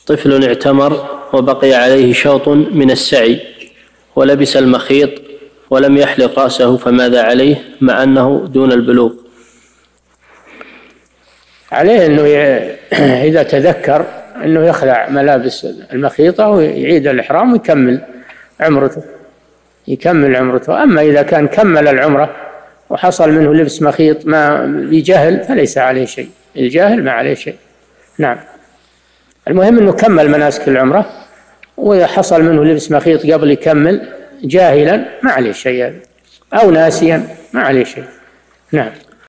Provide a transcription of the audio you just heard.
طفل اعتمر وبقي عليه شوط من السعي ولبس المخيط ولم يحلق رأسه، فماذا عليه مع أنه دون البلوغ؟ عليه أنه إذا تذكر أنه يخلع ملابس المخيطة ويعيد الإحرام ويكمل عمرته. أما إذا كان كمل العمرة وحصل منه لبس مخيط ما بجهل فليس عليه شيء، الجاهل ما عليه شيء. نعم، المهم أنه كمل مناسك العمرة، وإذا حصل منه لبس مخيط قبل يكمل جاهلا ما عليه شيء، أو ناسيا ما عليه شيء. نعم.